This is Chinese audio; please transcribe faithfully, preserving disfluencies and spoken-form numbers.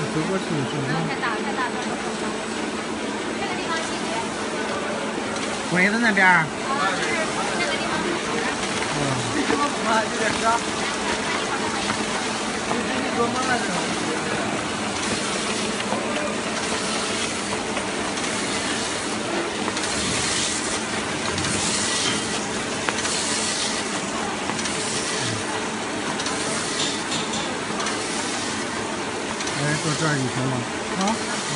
走过去是不是？ 太大太大，这个这个地方细节。 柜子那边儿。 啊，就是那个地方是纸。 嗯。 啊，有点热。你做梦了是吧？ 哎，到这儿就行了啊。